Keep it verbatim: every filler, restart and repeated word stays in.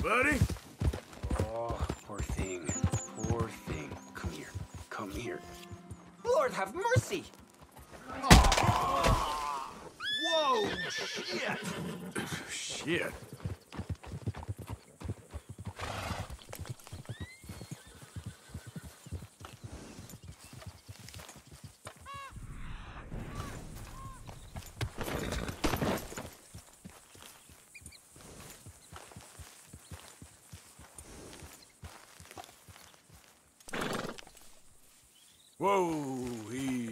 buddy? Oh, poor thing. Poor thing. Come here. Come here. Lord have mercy! Whoa! Shit! Shit. Whoa, easy.